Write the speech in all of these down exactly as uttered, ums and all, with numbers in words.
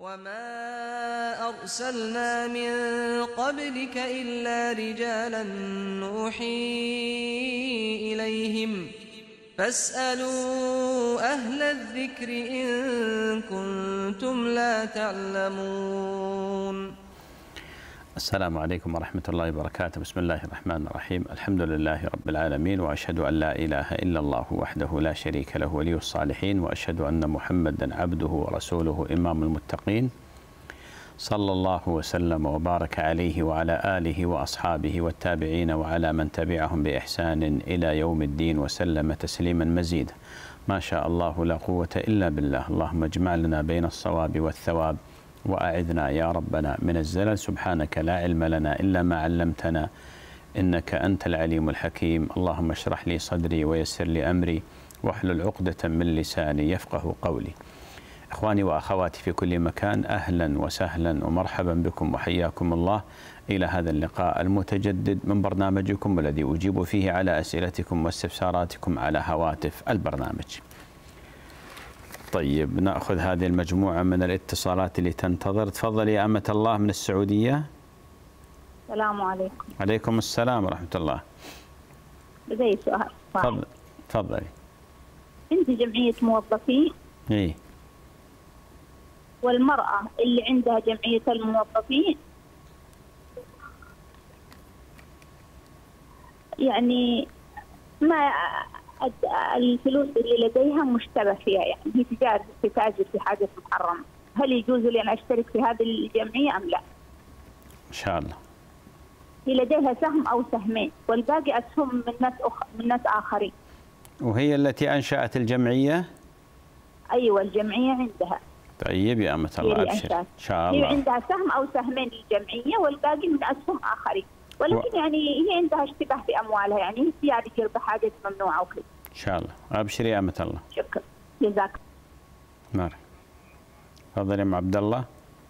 وما أرسلنا من قبلك إلا رجالا نوحي إليهم فاسألوا أهل الذكر إن كنتم لا تعلمون. السلام عليكم ورحمة الله وبركاته. بسم الله الرحمن الرحيم. الحمد لله رب العالمين، وأشهد أن لا إله إلا الله وحده لا شريك له ولي الصالحين، وأشهد أن محمدا عبده ورسوله إمام المتقين، صلى الله وسلم وبارك عليه وعلى آله وأصحابه والتابعين وعلى من تبعهم بإحسان إلى يوم الدين وسلم تسليما مزيدا. ما شاء الله لا قوة إلا بالله. اللهم اجمع لنا بين الصواب والثواب، وأعذنا يا ربنا من الزلل. سبحانك لا علم لنا إلا ما علمتنا إنك أنت العليم الحكيم. اللهم اشرح لي صدري ويسر لي أمري واحلل عقدة من لساني يفقه قولي. إخواني وأخواتي في كل مكان، أهلا وسهلا ومرحبا بكم وحياكم الله إلى هذا اللقاء المتجدد من برنامجكم الذي أجيب فيه على أسئلتكم واستفساراتكم على هواتف البرنامج. طيب، نأخذ هذه المجموعة من الاتصالات اللي تنتظر. تفضل يا أمة الله من السعودية. السلام عليكم. عليكم السلام ورحمة الله. لدي سؤال. تفضل تفضلي. أنت جمعية موظفين. إيه. والمرأة اللي عندها جمعية الموظفين يعني ما الفلوس اللي لديها مشتبه فيها، يعني هي تجارة تتاجر في حاجة محرمة، هل يجوز لي أن أشترك في هذه الجمعية أم لا؟ إن شاء الله. هي لديها سهم أو سهمين والباقي أسهم من ناس أخ... من ناس آخرين. وهي التي أنشأت الجمعية؟ أيوة، الجمعية عندها. طيب يا أمة الله، أبشر إن شاء الله. هي عندها سهم أو سهمين للجمعية والباقي من أسهم آخرين، ولكن و... يعني هي عندها اشتباه في أموالها، يعني هي تجارة بحاجة ممنوعة وكذا. إن شاء الله. أبشر يا أمة الله. شكرا، جزاك الله. تفضل يا أم عبد الله.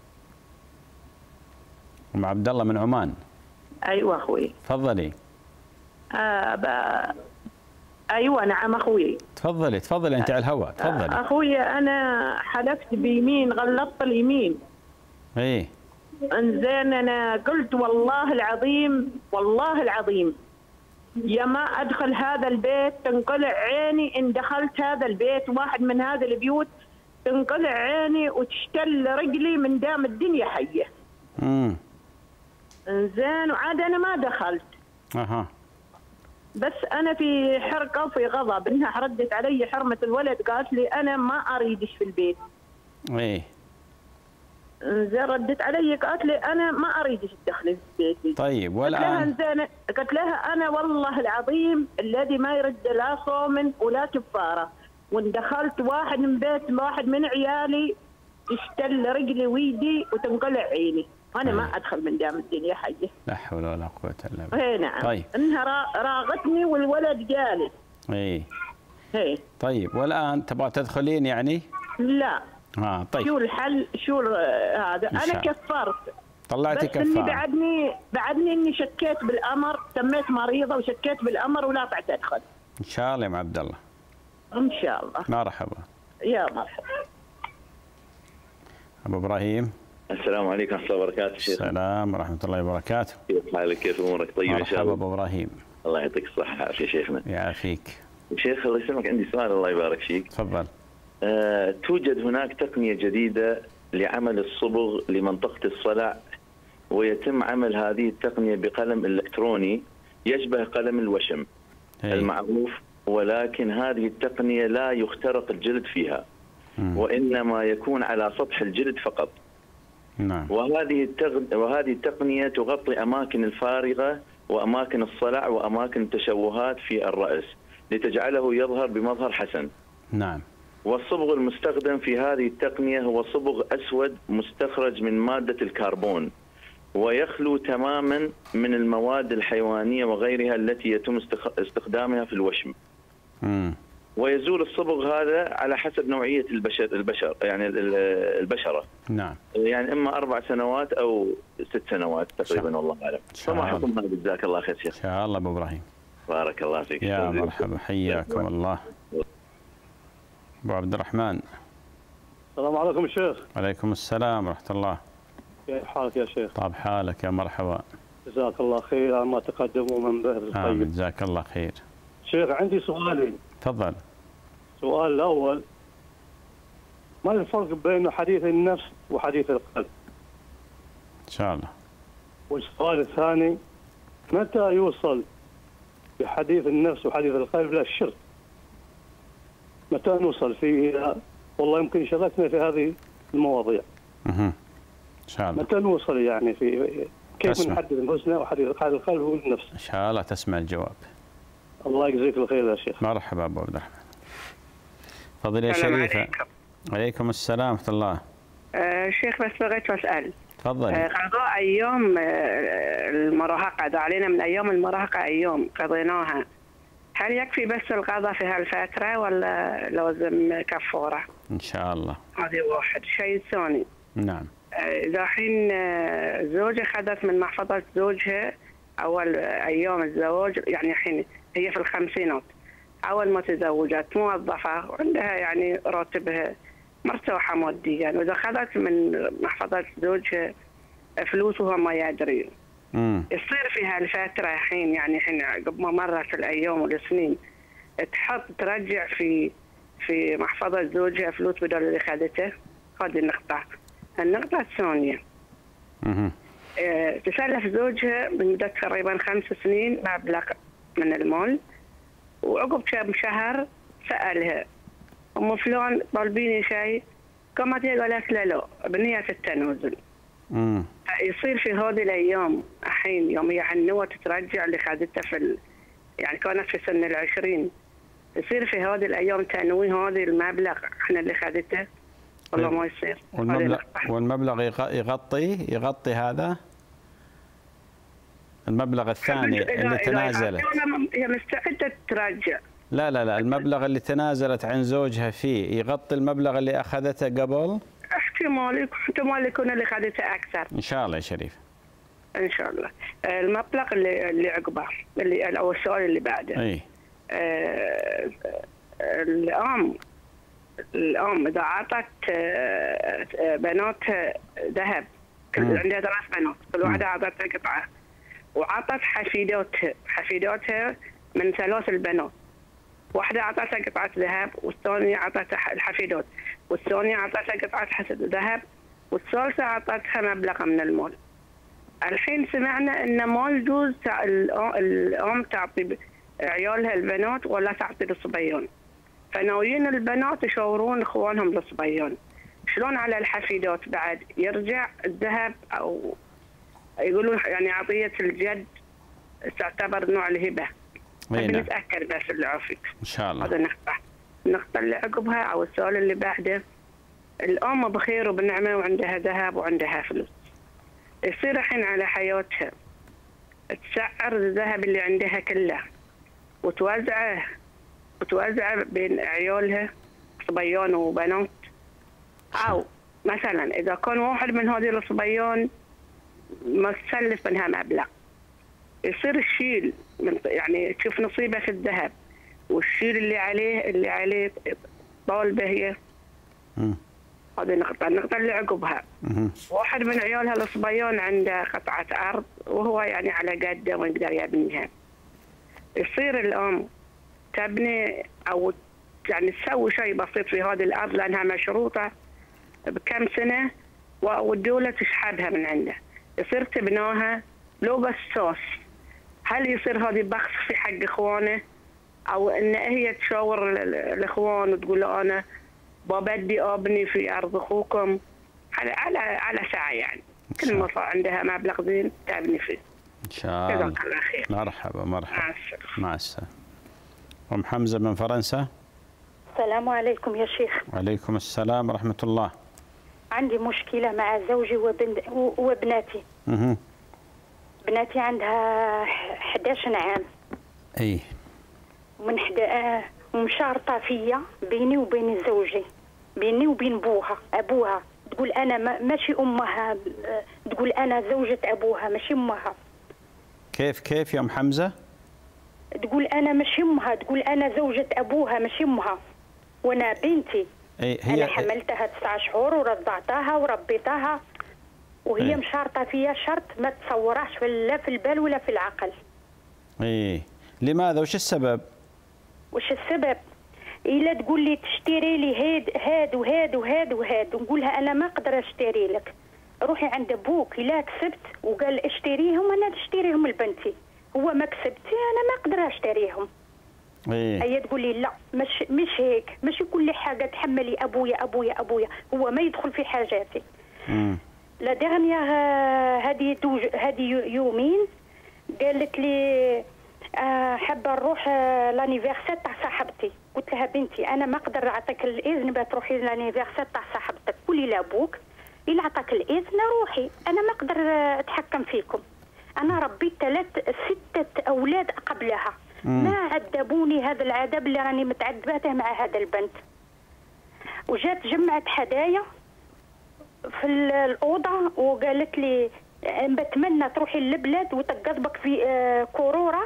أم عبد الله من عمان. أيوة أخوي. تفضلي. آه ب... أيوة نعم أخوي. تفضلي تفضلي أنت على الهواء. تفضلي. أخوي أنا حلفت بيمين، غلطت اليمين. إيه. انزين أنا قلت والله العظيم والله العظيم يا ما أدخل هذا البيت تنقلع عيني، إن دخلت هذا البيت واحد من هذا البيوت تنقلع عيني وتشتل رجلي من دام الدنيا حية. امم. انزين وعاد أنا ما دخلت. أها. بس أنا في حرقة وفي غضب إنها ردت علي حرمة الولد، قالت لي أنا ما أريدش في البيت. إيه. زين ردت علي قالت لي أنا ما أريدش تدخلي في بيتي. طيب والآن؟ قلت لها قلت لها أنا والله العظيم الذي ما يرد لا صوم ولا كفارة، وإن دخلت واحد من بيت واحد من عيالي تشتل رجلي ويدي وتنقلع عيني، أنا أيه. ما أدخل من دام الدنيا حية. لا حول ولا قوة إلا بالله. إيه نعم. طيب. إنها راغتني والولد جالس. إيه. إيه. طيب والآن تبغى تدخلين يعني؟ لا. اه طيب. شو الحل؟ شو هذا؟ انا كفرت. طلعتي كفاره. بس اني بعدني بعدني اني شكيت بالامر، سميت مريضه وشكيت بالامر ولا بعد ادخل. ان شاء الله يا ام عبد الله. ان شاء الله. مرحبا. يا مرحبا. ابو ابراهيم. السلام عليكم ورحمه الله وبركاته شيخ. السلام ورحمه الله وبركاته. كيف حالك؟ كيف امورك؟ طيب ان شاء الله. مرحبا ابو ابراهيم. الله يعطيك الصحه والعافيه شيخنا. يعافيك. شيخ الله يسلمك، عندي سؤال الله يبارك فيك. تفضل. أه، توجد هناك تقنية جديدة لعمل الصبغ لمنطقة الصلع، ويتم عمل هذه التقنية بقلم إلكتروني يشبه قلم الوشم هي. المعروف، ولكن هذه التقنية لا يخترق الجلد فيها، م. وإنما يكون على سطح الجلد فقط. نعم. وهذه وهذه التقنية تغطي أماكن الفارغة وأماكن الصلع وأماكن التشوهات في الرأس لتجعله يظهر بمظهر حسن. نعم. والصبغ المستخدم في هذه التقنية هو صبغ أسود مستخرج من مادة الكربون، ويخلو تماما من المواد الحيوانية وغيرها التي يتم استخدامها في الوشم. مم. ويزول الصبغ هذا على حسب نوعية البشر البشر يعني البشرة. نعم. يعني إما أربع سنوات أو ست سنوات تقريبا، والله أعلم. فما حكم هذا؟ جزاك الله خير شيخ. إن شاء الله أبو إبراهيم. بارك الله فيك. يا مرحبا، حياكم الله. أبو عبد الرحمن. السلام عليكم الشيخ. وعليكم السلام ورحمة الله. كيف حالك يا شيخ؟ طاب حالك يا مرحبا. جزاك الله خير على ما تقدموا من بحث آمين، طيب. جزاك الله خير. شيخ عندي سؤالين. تفضل. السؤال الأول، ما الفرق بين حديث النفس وحديث القلب؟ إن شاء الله. والسؤال الثاني، متى يوصل بحديث النفس وحديث القلب للشرك؟ متى نوصل فيه إلى والله يمكن شغلتنا في هذه المواضيع. اها ان شاء الله. متى نوصل يعني في كيف تسمع. نحدد الحسنى وحديث القلب والنفس؟ ان شاء الله تسمع الجواب. الله يجزيك الخير يا شيخ. مرحبا ابو عبد الرحمن. تفضل يا شريفه. عليكم. عليكم السلام ورحمه الله. آه شيخ بس بغيت اسال. تفضل. آه قضاء ايام آه المراهقه، ده علينا من ايام المراهقه ايام قضيناها، هل يكفي بس القضاء في هالفتره ولا لازم كفاره؟ ان شاء الله. هذه واحد. الشيء الثاني، نعم. إذا حين زوجة خذت من محفظة زوجها أول أيام الزواج، يعني حين هي في الخمسينات أول ما تزوجت موظفة وعندها يعني راتبها مرتاحة ماديا، وإذا خذت من محفظة زوجها فلوس وهو ما يدري، امم يصير في هالفترة حين يعني حين قبل ما مرت الأيام والسنين تحط ترجع في في محفظة زوجها فلوس بدل اللي خذته. هذه النقطة. النقطة الثانية، اها أه تسلف زوجها بمدة تقريبا خمس سنين مبلغ من المال، وعقب كم شهر سألها أم فلان طالبيني شيء، قامت هي قالت له لا بنية التنازل. امم يصير في هذه الأيام الحين يوم هي حنوة تترجع اللي خذته في ال... يعني كانت في سن العشرين، يصير في هذه الأيام تنويه هذه المبلغ احنا اللي خذته والله ما يصير. والمبلغ والمبلغ يغطي يغطي هذا المبلغ الثاني اللي تنازلت. هي مستعدة ترجع. لا لا لا المبلغ اللي تنازلت عن زوجها فيه يغطي المبلغ اللي أخذته قبل؟ احتمال احتمال يكون اللي خذته أكثر. إن شاء الله يا شريف. إن شاء الله. المبلغ اللي اللي عقبه اللي أو السؤال اللي بعده. أي. آه الأم الأم إذا أعطت بناتها ذهب، عندها ثلاث بنات كل واحدة أعطتها قطعة، وأعطت حفيداتها حفيداتها من ثلاث البنات، واحدة أعطتها قطعة ذهب والثانية أعطتها الحفيدات، والثانية أعطتها قطعة ذهب، والثالثة أعطتها مبلغ من المال. الحين سمعنا أن ما يجوز الأم تعطي عيالها البنات ولا تعطي الصبيان، فناويين البنات يشاورون اخوانهم الصبيان شلون على الحفيدات بعد يرجع الذهب، او يقولون يعني عطيه الجد تعتبر نوع الهبه. نبي نتاكد بس اللي عافيك ان شاء الله. هذا نقطه. النقطه اللي عقبها او السؤال اللي بعده، الام بخير وبنعمه وعندها ذهب وعندها فلوس، يصير الحين على حياتها تسعر الذهب اللي عندها كله وتوزعه وتوزع بين عيالها صبيان وبنات، أو مثلا إذا كان واحد من هذه الصبيان ما تسلف منها مبلغ، يصير الشيل من يعني تشوف نصيبه في الذهب والشيل اللي عليه اللي عليه طالبه هي. هذه نقطة. النقطة اللي عقبها، واحد من عيالها الصبيان عنده قطعة أرض وهو يعني على قده ويقدر يبنيها، يصير الأم تبني أو يعني تسوي شيء بسيط في هذه الأرض لأنها مشروطة بكم سنة والدولة تسحبها من عنده، يصير تبناها لو بس سوس. هل يصير هذه بخس في حق إخوانه، أو إن هي تشاور الإخوان وتقول له أنا ببدي أبني في أرض أخوكم على على على ساعة يعني كل ما صار عندها مبلغ زين تبني فيه. إن شاء الله. جزاك الله خير. مرحبا مرحبا. مع السلامة. مع السلامة. أم حمزة من فرنسا. السلام عليكم يا شيخ. وعليكم السلام ورحمة الله. عندي مشكلة مع زوجي وبن... وبناتي. اها. بناتي عندها إحدى عشر عام. اي. ومن حدا ومشارطة فيا بيني وبين زوجي، بيني وبين بوها أبوها، تقول أنا ما... ماشي أمها، تقول أنا زوجة أبوها ماشي أمها. كيف كيف يا أم حمزة؟ تقول أنا ماشي أمها، تقول أنا زوجة أبوها ماشي أمها، وأنا بنتي أي هي انا حملتها تسعة شهور ورضعتها وربيتها، وهي أي. مشارطه فيها شرط ما تصورهش في لا في البال ولا في العقل. اي لماذا؟ وش السبب؟ وش السبب؟ إلا تقول لي تشتري لي هاد هاد وهاد وهاد وهاد، ونقولها انا ما اقدر اشتري لك، روحي عند ابوك الا كسبت وقال اشتريهم انا نشتريهم لبنتي، هو ما كسبتي انا ما اقدر اشتريهم. ايه هي تقول لي لا مش مش هيك، ماشي كل حاجه تحملي ابويا ابويا ابويا، هو ما يدخل في حاجاتي. امم لا دغنيا هذه هذه يومين قالت لي آه حابه نروح آه لانيفرسير تاع صاحبتي، قلت لها بنتي انا ما اقدر نعطيك الاذن باش تروحي لانيفرسير تاع صاحبتك، قولي لابوك الا عطاك الاذن روحي، انا ما اقدر اتحكم فيكم، انا ربيت ثلاث ستة اولاد قبلها، مم. ما عذبوني هذا العذاب اللي راني متعذباته مع هذا البنت. وجات جمعت هدايا في الاوضه وقالت لي بتمنى تروحي للبلاد وتقضبك في آه كوروره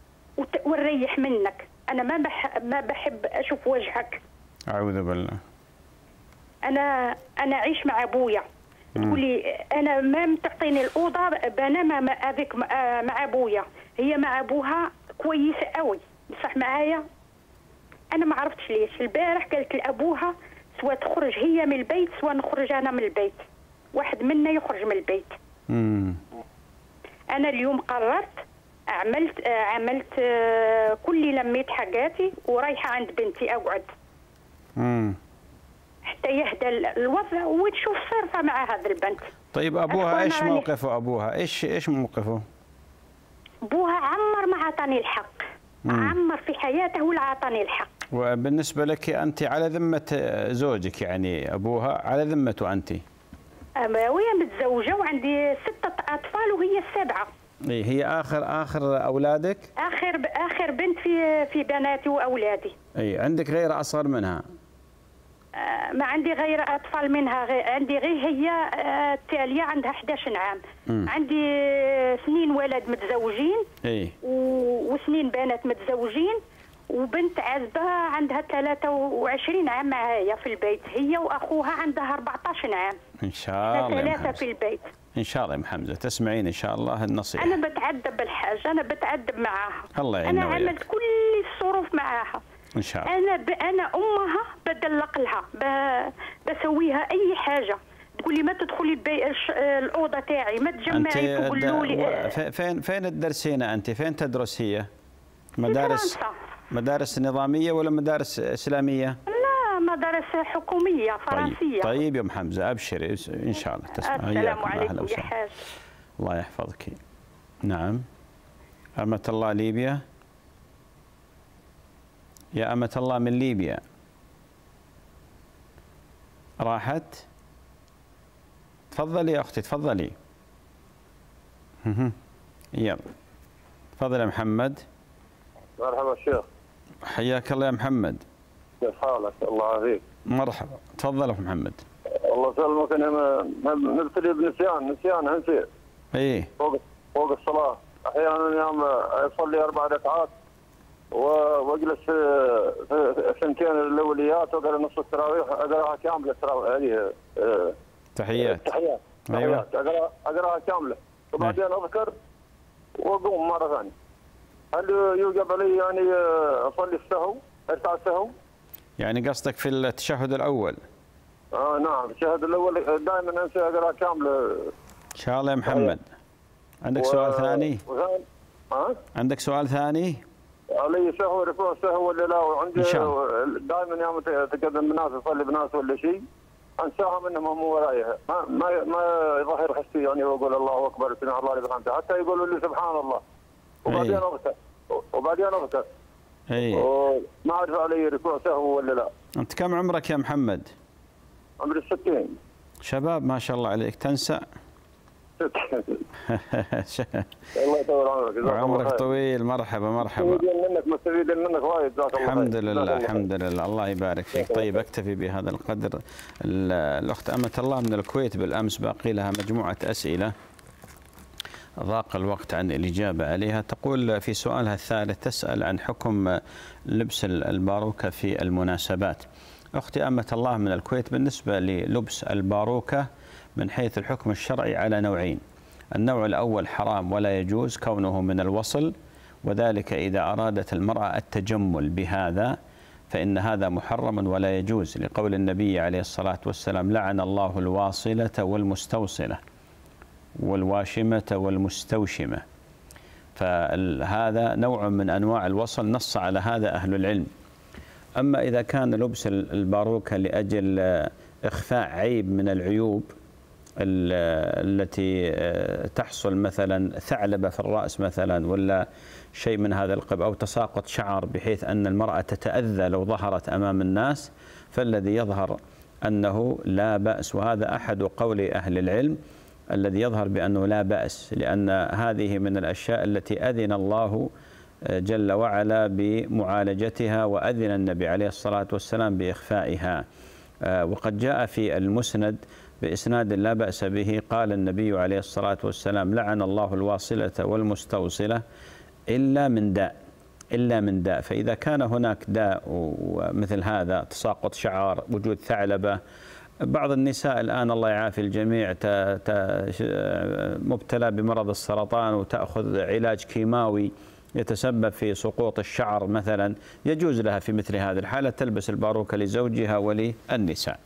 ونريح منك، انا ما بح ما بحب اشوف وجهك. اعوذ بالله. انا انا اعيش مع ابويا، تقولي انا ما تعطيني الاوضه بنام هذيك مع ابويا، هي مع ابوها كويسه قوي بصح معايا انا ما عرفتش ليش. البارح قالت لابوها سواء تخرج هي من البيت سواء نخرج انا من البيت، واحد منا يخرج من البيت. امم انا اليوم قررت عملت آه عملت آه كل لميت حاجاتي ورايحه عند بنتي اقعد امم حتى يهدى الوضع وتشوف صرفه مع هذا البنت. طيب ابوها ايش راني- موقفه؟ ابوها ايش ايش موقفه؟ ابوها عمر ما عطاني الحق، مم. عمر في حياته ولا عطاني الحق. وبالنسبه لك انت على ذمه زوجك، يعني ابوها على ذمته انت؟ أما وهي متزوجه وعندي ستة اطفال وهي السابعه. اي هي اخر اخر اولادك؟ اخر اخر بنت في في بناتي واولادي. اي عندك غير اصغر منها؟ آه، ما عندي غير اطفال منها، غير عندي غير هي آه، التاليه عندها إحدى عشر عام. مم. عندي آه، سنين ولد متزوجين اي و- وسنين بنات متزوجين، وبنت عازبه عندها ثلاثة وعشرين عام معايا في البيت، هي واخوها عندها أربعة عشر عام. ان شاء الله يا ثلاثه محمد. في البيت. ان شاء الله يا محمد تسمعين ان شاء الله النصيحه. انا بتعذب بالحاجه، انا بتعذب معاها. الله انا يعيننا عملت وياك. كل الظروف معاها. ان شاء الله. انا ب... انا امها بدلق لها ب... بسويها اي حاجه، تقول لي ما تدخلي البي... الش... الاوضه تاعي، ما انت تجمعي تقولوا د- لي و- ف- فين فين تدرسين انت؟ فين تدرس هي؟ مدارس فرنسا. مدارس نظاميه ولا مدارس اسلاميه؟ لا مدارس حكوميه فرنسيه. طيب طيب يا ام حمزه ابشري ان شاء الله تسمع. السلام عليكم يا حاج. الله يحفظك. نعم. أمة الله ليبيا. يا أمة الله من ليبيا راحت. تفضلي يا أختي تفضلي. مهم. يلا تفضل يا محمد. مرحبا شيخ. حياك الله يا محمد. كيف حالك؟ الله يعافيك. مرحبا تفضل يا محمد. الله يسلمك. انا نبتلي بنسيان نسيان انسي ايه فوق فوق الصلاه، احيانا يوم اصلي اربع ركعات واجلس في في الثنتين الاوليات واقرا نص التراويح اقراها كامله التراويح هذه آه، تحيات. تحيات أيوة. تحيات اقرا اقراها كامله وبعدين اذكر واقوم مره ثانيه. هل يوجب علي يعني آه، اصلي السهو اركع السهو؟ يعني قصدك في التشهد الأول؟ اه نعم الشهد الاول دائما انسى اقرا كامله. إن شاء الله يا محمد. عندك سؤال ثاني؟ وثاني ها؟ عندك سؤال ثاني؟ علي سهو ركوع سهو ولا لا؟ وعندي إن شاء الله. دائما يوم تقدم بناس يصلي بناس ولا شيء انساهم انهم هم ورايها، ما ما ما يظهر حسي يعني واقول الله اكبر سمع الله لمن حمده، حتى يقولوا لي سبحان الله وبعدين أي. اغتر وبعدين اغتر اي وما اعرف علي ركوع سهو ولا لا. انت كم عمرك يا محمد؟ عمري ستين. شباب ما شاء الله عليك تنسى. الله يطول عمرك. جزاك الله عمرك خير. طويل. مرحبا مرحبا. مستفيدين منك مستفيدين منك وايد. جزاك الله خير. الحمد جزاك لله الله الحمد خير. لله الله يبارك فيك. طيب اكتفي بهذا القدر. ال- الاخت أمة الله من الكويت بالامس باقي لها مجموعه اسئله ضاق الوقت عن الاجابه عليها. تقول في سؤالها الثالث تسال عن حكم لبس الباروكه في المناسبات. أختي أمة الله من الكويت، بالنسبة للبس الباروكة من حيث الحكم الشرعي على نوعين. النوع الأول حرام ولا يجوز كونه من الوصل، وذلك إذا أرادت المرأة التجمل بهذا فإن هذا محرم ولا يجوز، لقول النبي عليه الصلاة والسلام: لعن الله الواصلة والمستوصلة والواشمة والمستوشمة. فهذا نوع من أنواع الوصل، نص على هذا أهل العلم. أما إذا كان لبس الباروكة لأجل إخفاء عيب من العيوب التي تحصل، مثلا ثعلبة في الرأس مثلا، ولا شيء من هذا القبيل، أو تساقط شعر بحيث أن المرأة تتأذى لو ظهرت أمام الناس، فالذي يظهر أنه لا بأس، وهذا أحد قول أهل العلم الذي يظهر بأنه لا بأس، لأن هذه من الأشياء التي أذن الله جل وعلا بمعالجتها، وأذن النبي عليه الصلاة والسلام بإخفائها. وقد جاء في المسند بإسناد لا بأس به، قال النبي عليه الصلاة والسلام: لعن الله الواصلة والمستوصلة إلا من داء، إلا من داء. فإذا كان هناك داء ومثل هذا، تساقط شعر، وجود ثعلبة، بعض النساء الآن الله يعافي الجميع مبتلى بمرض السرطان وتأخذ علاج كيماوي يتسبب في سقوط الشعر مثلا، يجوز لها في مثل هذه الحالة تلبس الباروكة لزوجها وللنساء.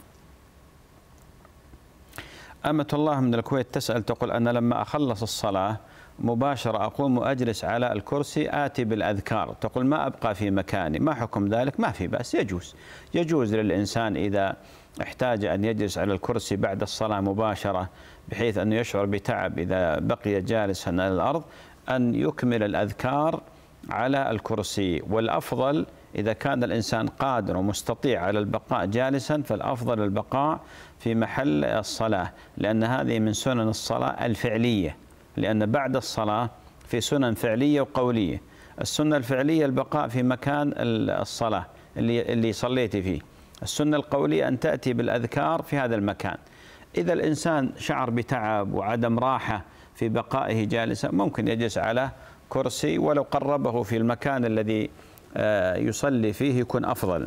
أمة الله من الكويت تسأل تقول: أنا لما أخلص الصلاة مباشرة أقوم وأجلس على الكرسي آتي بالأذكار، تقول ما أبقى في مكاني، ما حكم ذلك؟ ما في بأس، يجوز يجوز للإنسان إذا احتاج أن يجلس على الكرسي بعد الصلاة مباشرة بحيث أنه يشعر بتعب إذا بقي جالسا على الأرض، أن يكمل الأذكار على الكرسي. والأفضل إذا كان الإنسان قادر ومستطيع على البقاء جالسا، فالأفضل البقاء في محل الصلاة، لأن هذه من سنن الصلاة الفعلية، لأن بعد الصلاة في سنن فعلية وقولية. السنة الفعلية البقاء في مكان الصلاة اللي اللي صليت فيه. السنة القولية أن تأتي بالأذكار في هذا المكان. إذا الإنسان شعر بتعب وعدم راحة في بقائه جالسا، ممكن يجلس على كرسي، ولو قربه في المكان الذي يصلي فيه يكون أفضل.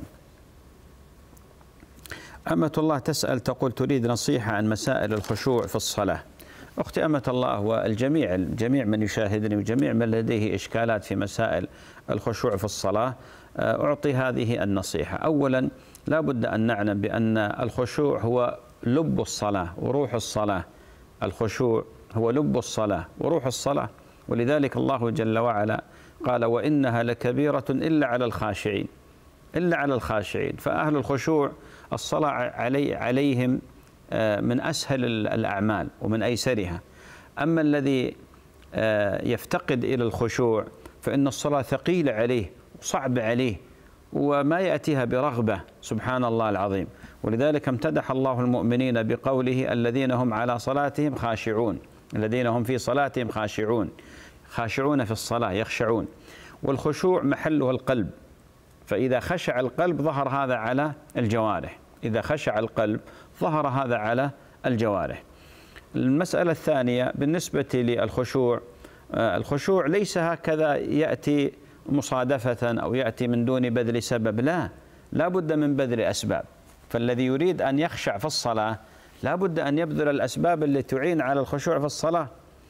أمة الله تسأل تقول: تريد نصيحة عن مسائل الخشوع في الصلاة. أختي أمة الله، والجميع جميع من يشاهدني وجميع من لديه إشكالات في مسائل الخشوع في الصلاة أعطي هذه النصيحة. أولا لا بد أن نعلم بأن الخشوع هو لب الصلاة وروح الصلاة. الخشوع هو لب الصلاة وروح الصلاة، ولذلك الله جل وعلا قال: وإنها لكبيرة إلا على الخاشعين، إلا على الخاشعين. فأهل الخشوع الصلاة علي عليهم من أسهل الأعمال ومن أيسرها. أما الذي يفتقد إلى الخشوع فإن الصلاة ثقيلة عليه وصعب عليه وما يأتيها برغبة، سبحان الله العظيم. ولذلك امتدح الله المؤمنين بقوله: الذين هم على صلاتهم خاشعون، الذين هم في صلاتهم خاشعون، خاشعون في الصلاة، يخشعون. والخشوع محله القلب، فإذا خشع القلب ظهر هذا على الجوارح، إذا خشع القلب ظهر هذا على الجوارح. المسألة الثانية بالنسبة للخشوع، الخشوع ليس هكذا يأتي مصادفة أو يأتي من دون بذل سبب، لا، لا بد من بذل أسباب. فالذي يريد أن يخشع في الصلاة لا بد أن يبذل الأسباب التي تعين على الخشوع في الصلاة.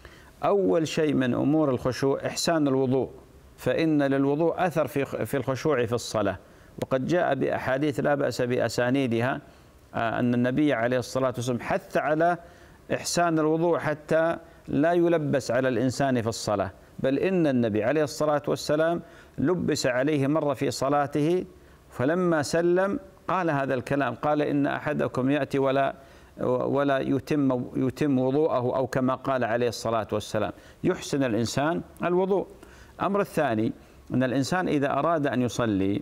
أول شيء من أمور الخشوع إحسان الوضوء، فإن للوضوء أثر في في الخشوع في الصلاة. وقد جاء بأحاديث لا بأس بأسانيدها أن النبي عليه الصلاة والسلام حث على إحسان الوضوء حتى لا يلبس على الإنسان في الصلاة، بل إن النبي عليه الصلاة والسلام لبس عليه مرة في صلاته، فلما سلم قال هذا الكلام، قال: إن أحدكم يأتي ولا ولا يتم يتم وضوءه، أو كما قال عليه الصلاة والسلام. يحسن الإنسان الوضوء. الأمر الثاني أن الإنسان إذا أراد أن يصلي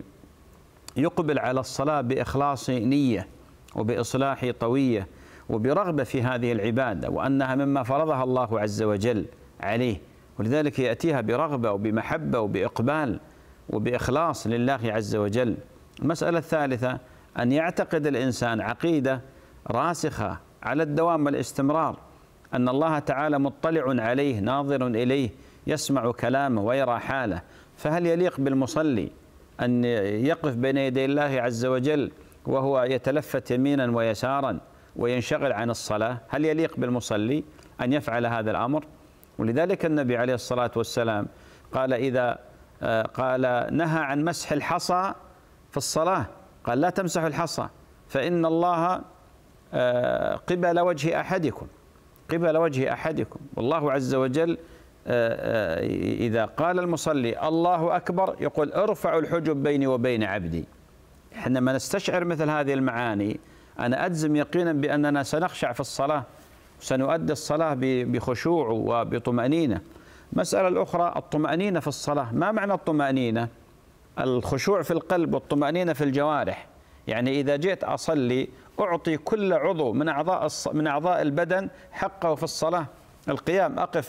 يقبل على الصلاة بإخلاص نية وبإصلاح طوية وبرغبة في هذه العبادة، وأنها مما فرضها الله عز وجل عليه، ولذلك يأتيها برغبة وبمحبة وبإقبال وبإخلاص لله عز وجل. المسألة الثالثة أن يعتقد الإنسان عقيدة راسخة على الدوام والاستمرار، أن الله تعالى مطلع عليه، ناظر إليه، يسمع كلامه ويرى حاله. فهل يليق بالمصلي أن يقف بين يدي الله عز وجل وهو يتلفت يمينا ويسارا وينشغل عن الصلاة؟ هل يليق بالمصلي أن يفعل هذا الأمر؟ ولذلك النبي عليه الصلاة والسلام قال إذا قال نهى عن مسح الحصى في الصلاة، قال لا تمسحوا الحصى فإن الله قبل وجه أحدكم قبل وجه أحدكم والله عز وجل إذا قال المصلي الله أكبر يقول ارفعوا الحجب بيني وبين عبدي. حينما نستشعر مثل هذه المعاني أنا أجزم يقينا بأننا سنخشع في الصلاة، سنؤدي الصلاة بخشوع وبطمأنينة. مسألة الأخرى الطمأنينة في الصلاة. ما معنى الطمأنينة؟ الخشوع في القلب والطمأنينة في الجوارح. يعني إذا جئت أصلي أعطي كل عضو من أعضاء من أعضاء البدن حقه في الصلاة. القيام أقف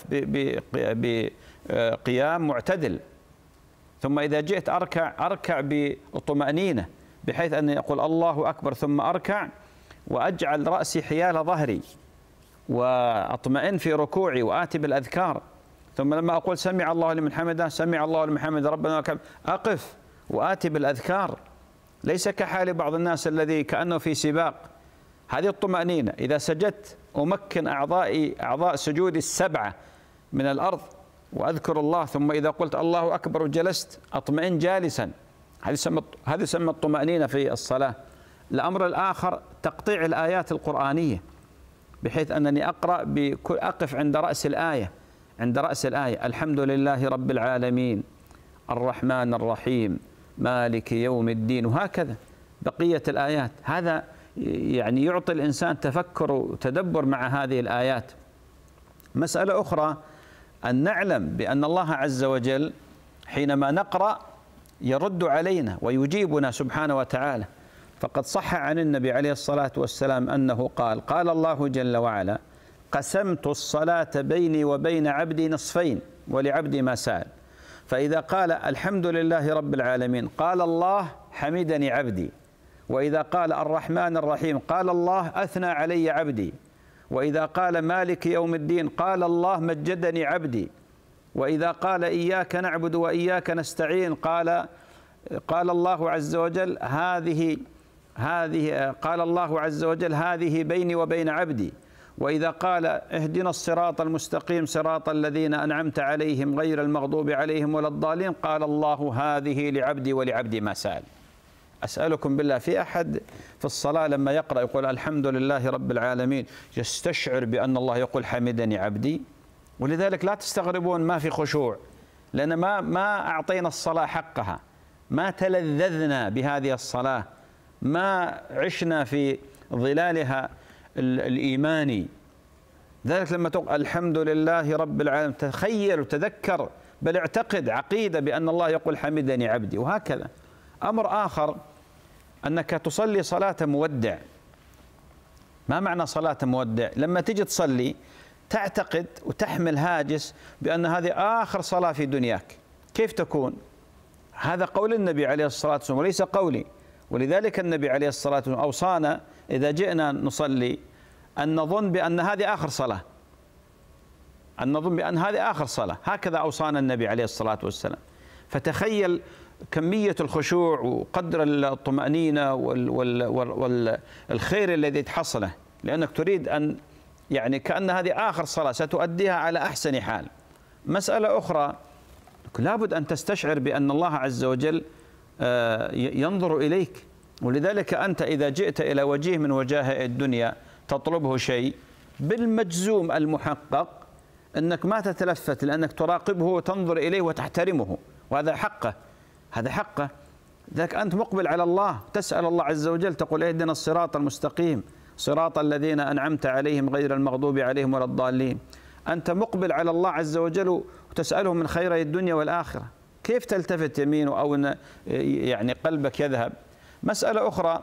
بقيام معتدل، ثم إذا جئت أركع أركع بالطمأنينة بحيث أن يقول الله أكبر ثم أركع وأجعل رأسي حيال ظهري وأطمئن في ركوعي وآتي بالأذكار، ثم لما أقول سمع الله لمن حمده سمع الله لمن حمده ربنا ولك الحمد أقف وآتي بالأذكار، ليس كحال بعض الناس الذي كأنه في سباق. هذه الطمأنينة. إذا سجدت أمكن أعضائي أعضاء سجودي السبعة من الأرض وأذكر الله، ثم إذا قلت الله أكبر وجلست أطمئن جالسا. هذه سمت هذه سمت الطمأنينة في الصلاة. الأمر الآخر تقطيع الآيات القرآنية بحيث أنني أقرأ بكل أقف عند رأس الآية عند رأس الآية الحمد لله رب العالمين الرحمن الرحيم مالك يوم الدين، وهكذا بقية الآيات. هذا يعني يعطي الإنسان تفكر وتدبر مع هذه الآيات. مسألة أخرى أن نعلم بأن الله عز وجل حينما نقرأ يرد علينا ويجيبنا سبحانه وتعالى. فقد صح عن النبي عليه الصلاة والسلام أنه قال قال الله جل وعلا قسمت الصلاة بيني وبين عبدي نصفين ولعبدي ما سأل، فإذا قال الحمد لله رب العالمين قال الله حمدني عبدي، وإذا قال الرحمن الرحيم قال الله أثنى علي عبدي، وإذا قال مالك يوم الدين قال الله مجدني عبدي، وإذا قال إياك نعبد وإياك نستعين قال قال الله عز وجل هذه هذه قال الله عز وجل هذه بيني وبين عبدي، وإذا قال اهدنا الصراط المستقيم صراط الذين أنعمت عليهم غير المغضوب عليهم ولا الضالين قال الله هذه لعبدي ولعبدي ما سأل. أسألكم بالله في أحد في الصلاة لما يقرأ يقول الحمد لله رب العالمين يستشعر بأن الله يقول حمدني عبدي؟ ولذلك لا تستغربون ما في خشوع، لأن ما ما أعطينا الصلاة حقها، ما تلذذنا بهذه الصلاة، ما عشنا في ظلالها الإيماني. ذلك لما تقول الحمد لله رب العالمين تخيل وتذكر بل اعتقد عقيدة بأن الله يقول حمدني عبدي. وهكذا أمر آخر أنك تصلي صلاة مودع. ما معنى صلاة مودع؟ لما تجي تصلي تعتقد وتحمل هاجس بأن هذه آخر صلاة في دنياك. كيف تكون؟ هذا قول النبي عليه الصلاة والسلام وليس قولي. ولذلك النبي عليه الصلاة والسلام أوصانا إذا جئنا نصلي أن نظن بأن هذه آخر صلاة، أن نظن بأن هذه آخر صلاة. هكذا أوصانا النبي عليه الصلاة والسلام. فتخيل كمية الخشوع وقدر الطمأنينة والخير الذي تحصله، لأنك تريد أن يعني كأن هذه آخر صلاة ستؤديها على أحسن حال. مسألة أخرى لابد أن تستشعر بأن الله عز وجل ينظر إليك، ولذلك أنت إذا جئت إلى وجيه من وجاه الدنيا تطلبه شيء بالمجزوم المحقق أنك ما تتلفت، لأنك تراقبه وتنظر إليه وتحترمه، وهذا حقه، هذا حقه. ذاك أنت مقبل على الله تسأل الله عز وجل تقول اهدنا الصراط المستقيم صراط الذين أنعمت عليهم غير المغضوب عليهم ولا الضالين. أنت مقبل على الله عز وجل وتسأله من خيري الدنيا والآخرة. كيف تلتفت يمين أو يعني قلبك يذهب؟ مسألة أخرى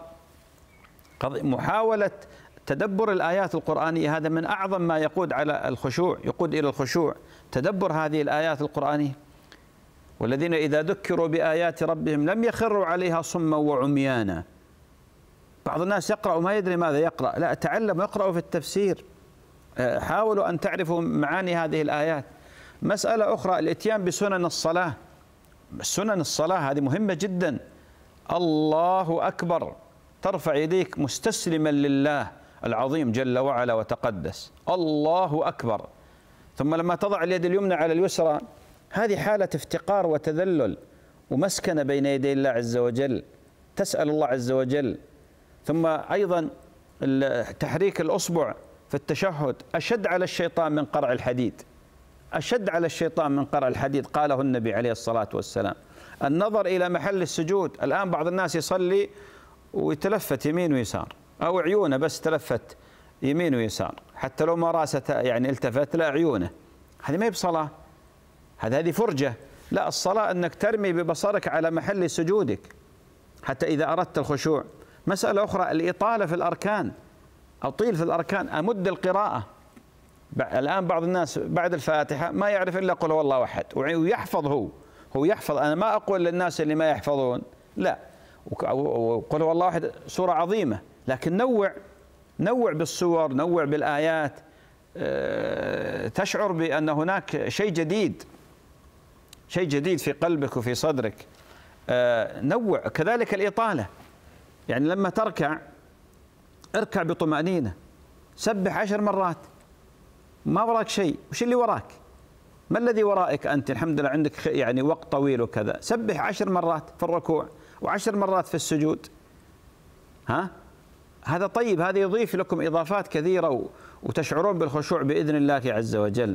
محاولة تدبر الآيات القرآنية. هذا من أعظم ما يقود على الخشوع، يقود إلى الخشوع، تدبر هذه الآيات القرآنية. والذين إذا ذكروا بآيات ربهم لم يخروا عليها صما وعميانا. بعض الناس يقرأ وما يدري ماذا يقرأ. لا، تعلموا اقرأوا في التفسير، حاولوا أن تعرفوا معاني هذه الآيات. مسألة أخرى الإتيان بسنن الصلاة. سنن الصلاة هذه مهمة جدا. الله أكبر ترفع يديك مستسلما لله العظيم جل وعلا وتقدس، الله أكبر. ثم لما تضع اليد اليمنى على اليسرى، هذه حالة افتقار وتذلل ومسكنة بين يدي الله عز وجل، تسأل الله عز وجل. ثم أيضا تحريك الأصبع في التشهد أشد على الشيطان من قرع الحديد، أشد على الشيطان من قرع الحديد، قاله النبي عليه الصلاة والسلام. النظر إلى محل السجود، الآن بعض الناس يصلي ويتلفت يمين ويسار، أو عيونه بس تلفت يمين ويسار، حتى لو ما راسه يعني التفت، لا عيونه، هذه ما هي بصلاة، هذه هذه فرجة. لا، الصلاة أنك ترمي ببصرك على محل سجودك حتى إذا أردت الخشوع. مسألة أخرى الإطالة في الأركان، أطيل في الأركان، أمد القراءة. الآن بعض الناس بعد الفاتحة ما يعرف إلا قل هو الله أحد، ويحفظ هو هو يحفظ. أنا ما أقول للناس اللي ما يحفظون، لا، وقل هو الله أحد سورة عظيمة، لكن نوع نوع بالصور، نوع بالآيات، تشعر بأن هناك شيء جديد، شيء جديد في قلبك وفي صدرك. نوع. كذلك الإطالة، يعني لما تركع اركع بطمأنينة، سبح عشر مرات، ما وراك شيء. وش اللي وراك؟ ما الذي ورائك أنت؟ الحمد لله عندك يعني وقت طويل وكذا. سبح عشر مرات في الركوع وعشر مرات في السجود. ها؟ هذا طيب، هذا يضيف لكم إضافات كثيرة وتشعرون بالخشوع بإذن الله عز وجل.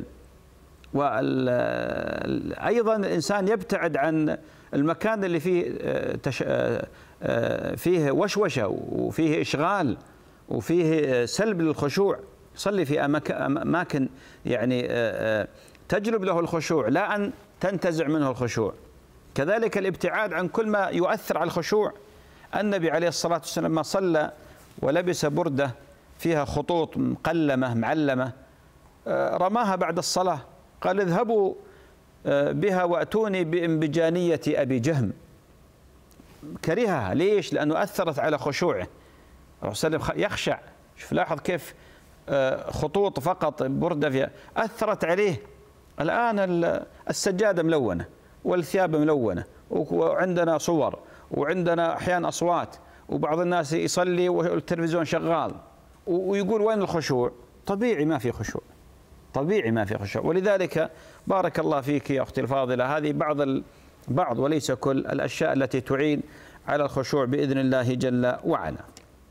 وأيضا الإنسان يبتعد عن المكان اللي فيه تش... فيه وشوشة وفيه إشغال وفيه سلب للخشوع. صلي في أماكن يعني تجلب له الخشوع، لا أن تنتزع منه الخشوع. كذلك الابتعاد عن كل ما يؤثر على الخشوع. النبي عليه الصلاة والسلام لما صلى ولبس بردة فيها خطوط مقلمة معلمة، رماها بعد الصلاة، قال اذهبوا بها وأتوني بإنبجانية أبي جهم. كرهها. ليش؟ لأنه أثرت على خشوعه. الرسول صلى الله عليه وسلم يخشع. شوف لاحظ كيف خطوط فقط بردة فيها أثرت عليه. الآن السجادة ملونة والثياب ملونة، وعندنا صور، وعندنا أحيانا أصوات، وبعض الناس يصلي والتلفزيون شغال ويقول وين الخشوع؟ طبيعي ما في خشوع، طبيعي ما في خشوع. ولذلك بارك الله فيك يا أختي الفاضلة، هذه بعض ال... بعض وليس كل الأشياء التي تعين على الخشوع بإذن الله جل وعلا.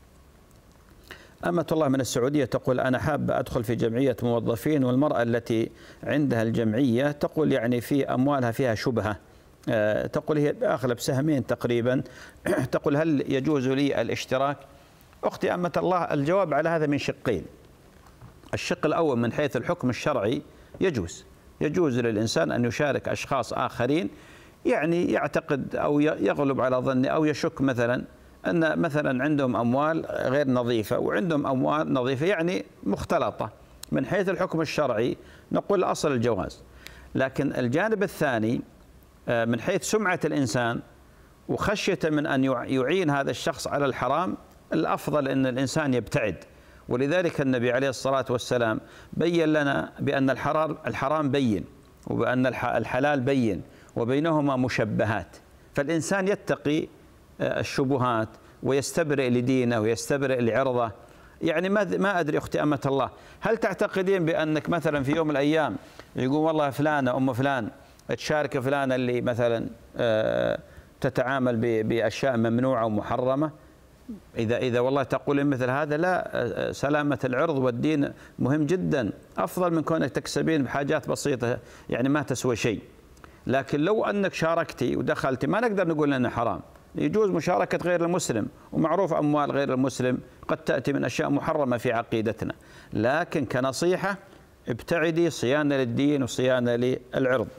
أمة الله من السعودية تقول أنا حابة أدخل في جمعية موظفين، والمرأة التي عندها الجمعية تقول يعني في أموالها فيها شبهة، تقول هي داخلة بسهمين تقريبا، تقول هل يجوز لي الاشتراك؟ أختي أمة الله، الجواب على هذا من شقين. الشق الأول من حيث الحكم الشرعي يجوز يجوز للإنسان أن يشارك أشخاص آخرين يعني يعتقد أو يغلب على ظنه أو يشك مثلا أن مثلا عندهم أموال غير نظيفة وعندهم أموال نظيفة، يعني مختلطة. من حيث الحكم الشرعي نقول أصل الجواز. لكن الجانب الثاني من حيث سمعة الإنسان وخشية من أن يعين هذا الشخص على الحرام، الأفضل أن الإنسان يبتعد. ولذلك النبي عليه الصلاة والسلام بين لنا بأن الحرام الحرام بين، وبأن الحلال بين، وبينهما مشبهات. فالإنسان يتقي الشبهات ويستبرئ لدينه ويستبرئ لعرضه. يعني ما ما أدري أختي أمة الله، هل تعتقدين بأنك مثلا في يوم من الأيام يقول والله فلانة أم فلان تشارك فلانة اللي مثلا تتعامل بأشياء ممنوعة ومحرمة؟ إذا إذا والله تقولين مثل هذا، لا، سلامة العرض والدين مهم جدا، أفضل من كونك تكسبين بحاجات بسيطة يعني ما تسوى شيء. لكن لو أنك شاركتي ودخلتي، ما نقدر نقول أنه حرام، يجوز مشاركة غير المسلم، ومعروف أموال غير المسلم قد تأتي من أشياء محرمة في عقيدتنا. لكن كنصيحة ابتعدي، صيانة للدين وصيانة للعرض.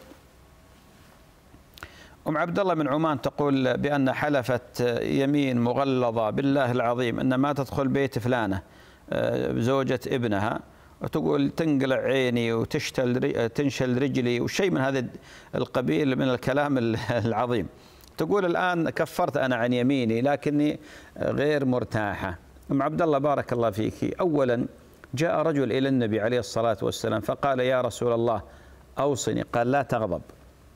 أم عبد الله من عمان تقول بأن حلفت يمين مغلظة بالله العظيم أن ما تدخل بيت فلانة زوجة ابنها، وتقول تنقلع عيني وتشتل تنشل رجلي وشيء من هذا القبيل من الكلام العظيم. تقول الآن كفرت أنا عن يميني لكني غير مرتاحة. أم عبد الله بارك الله فيك، أولا جاء رجل إلى النبي عليه الصلاة والسلام فقال يا رسول الله أوصني، قال لا تغضب،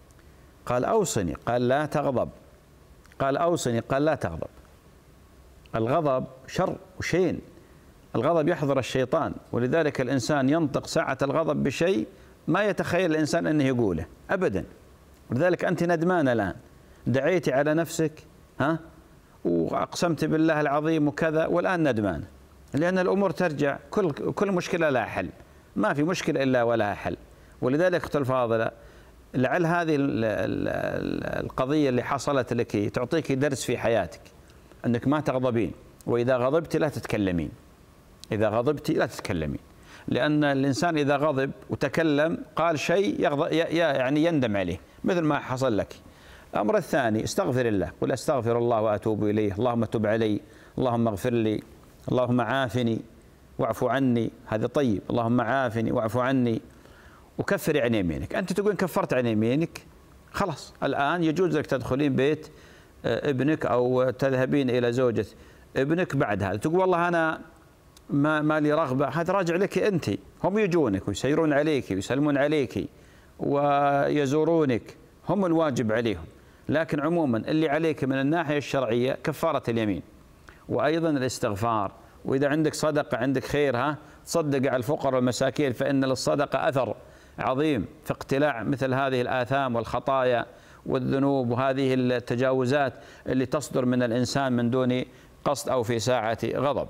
قال أوصني، قال لا تغضب، قال أوصني، قال لا تغضب. الغضب شر وشين، الغضب يحضر الشيطان، ولذلك الإنسان ينطق ساعة الغضب بشيء ما يتخيل الإنسان أنه يقوله أبدا. ولذلك أنت ندمان الآن، دعيتي على نفسك ها وأقسمت بالله العظيم وكذا، والآن ندمان، لأن الأمور ترجع، كل كل مشكلة لها حل، ما في مشكلة إلا ولها حل. ولذلك أختي الفاضلة، لعل هذه القضية اللي حصلت لك تعطيك درس في حياتك، أنك ما تغضبين، وإذا غضبت لا تتكلمين، إذا غضبت لا تتكلمين، لأن الإنسان إذا غضب وتكلم قال شيء يعني يندم عليه، مثل ما حصل لك. الأمر الثاني، استغفر الله، قل أستغفر الله وأتوب إليه، اللهم تب علي، اللهم اغفر لي، اللهم عافني واعف عني، هذا طيب، اللهم عافني واعف عني، وكفري عن يمينك. أنت تقول كفرت عن يمينك، خلاص الآن يجوز لك تدخلين بيت ابنك أو تذهبين إلى زوجة ابنك بعد هذا، تقول والله أنا ما, ما لي رغبة، هذا راجع لك أنت. هم يجونك ويسيرون عليك ويسلمون عليك ويزورونك، هم الواجب عليهم، لكن عموما اللي عليك من الناحية الشرعية كفارة اليمين، وأيضا الاستغفار. وإذا عندك صدقة، عندك خير، ها تصدق على الفقراء والمساكين، فإن للصدقة أثر عظيم في اقتلاع مثل هذه الآثام والخطايا والذنوب وهذه التجاوزات اللي تصدر من الإنسان من دون قصد أو في ساعة غضب.